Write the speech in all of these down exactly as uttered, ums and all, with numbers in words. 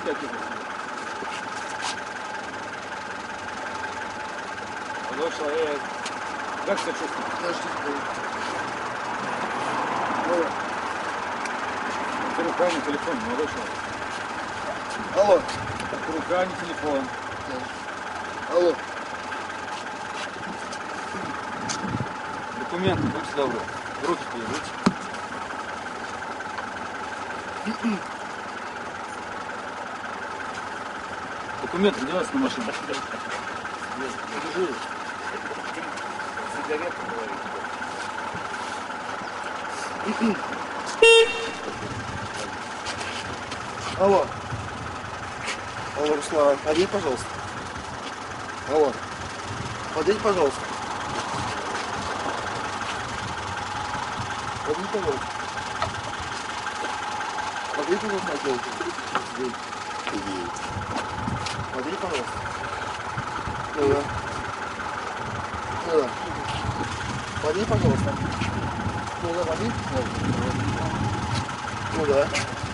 выскакивает. Молодой человек. Как себя чувствуете? Подожди, Это рука, не телефон, молодой человек. алло. Это рука, не телефон. Алло. Документы, будьте добры. Руки положите. Документы где у вас на машине? Держи. Сигареты говорите. Алло. Алло, Руслан, подъедь, пожалуйста. Алло. Подъедь, пожалуйста. Подъедь, пожалуйста. Подъедь, пожалуйста, подъедь. Подъедь, пожалуйста. Ну да. Ну да. Подъедь, пожалуйста. Ну да, подъедь. Ну да.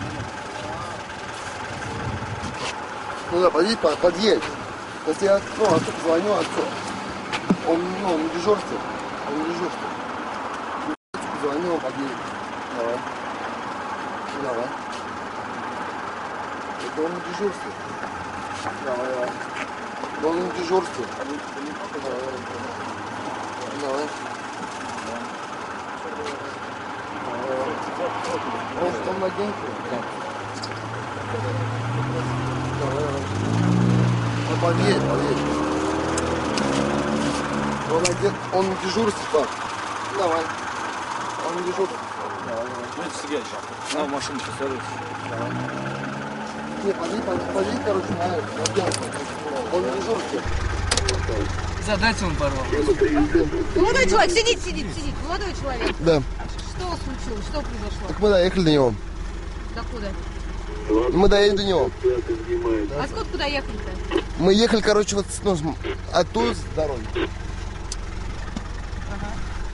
Ну да, подъедь, подъедь. Если я, ну, отцу позвоню, отцу. Он, ну, на дежурстве. Он на дежурстве. Позвоню, он подъедет. Давай. Давай. Это он на дежурстве. Давай, давай. Он на дежурстве. Давай. Давай. Он в том агенте. Давай, давай. Ну, подъедь, подъедь. Он, одет, он на дежурстве, пап. Давай. Он на дежурстве. Давай, давай. Знаете, Сергей, на машину посмотрите. Давай. Не, подъедь, подъедь, подъедь, короче, на агентство. Он на дежурстве. Задайте ему пару вопросов. Молодой человек, сидите, сидите, сидите. Молодой человек. Да. Что случилось? Что произошло? Так мы доехали до него. Докуда? Мы доедем до него. А сколько куда ехали-то? Мы ехали, короче, вот ну, оттуда с дороги. Ага.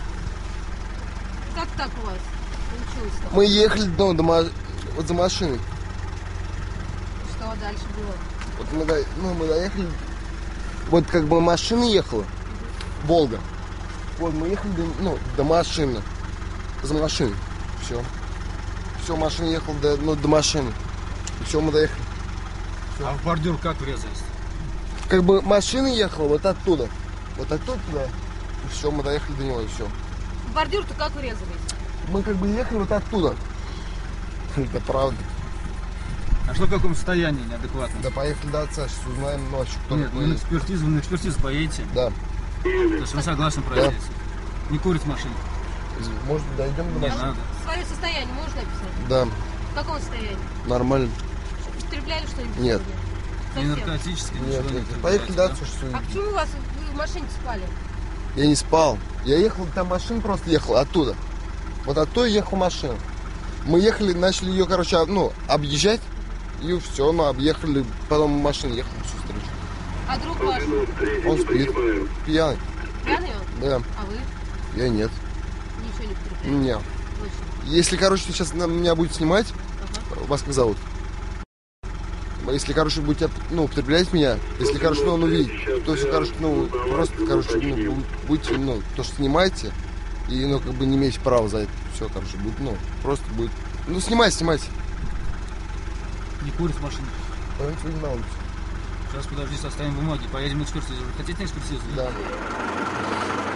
Как так у вас получилось-то? Мы ехали ну, до, вот за машиной. Что дальше было? Вот мы, до, ну, мы доехали. Вот как бы машина ехала. Волга. Вот мы ехали до, ну, до машины. За машиной. Все. Все, машина ехала до, ну, до машины. И все, мы доехали. А в бордюр как врезались? Как бы машина ехала вот оттуда. Вот оттуда туда. И все, мы доехали до него, и все. В бордюр-то как врезались? Мы как бы ехали вот оттуда. Это правда. А что в каком состоянии неадекватно? Да поехали до отца, сейчас узнаем ночью, кто Нет, какой вы на есть. экспертизу, на экспертизу поедете? Да. То есть вы согласны проверить? Не курить в машине? Может, дойдем до Не машины? надо. Свое состояние можно описать? Да, В каком состоянии? нормально. Употребляли что-нибудь? Нет. сегодня? Не Совсем? наркотическое, Нет, ничего нет. не Поехали употребляете, до да? отца, что А почему у вас вы в машине спали? Я не спал. Я ехал, там машина просто ехала оттуда. Вот оттуда ехала машина. Мы ехали, начали ее, короче, об- ну, объезжать. И все, мы объехали, потом машина ехала всю встречу. А друг ваш? Он спит, пьяный. Пьяный он? Да, А вы? я нет. Ничего не употребляете? Нет. Точно. Если, короче, ты сейчас на меня будет снимать, Ага. вас как зовут? Если, короче, будете, ну, употреблять меня, если, короче, ну, он увидит, то все, короче, ну, просто, короче, ну, будете, ну, то, что снимаете, и, ну, как бы не имеете права за это. Все, короче, будет, ну, просто будет. Ну, снимайте, снимайте. Не курить в машине. Пойдемте выйдем на улицу. Сейчас, подожди, составим бумаги, поедем на экспертизу. Вы хотите на экспертизу? Да.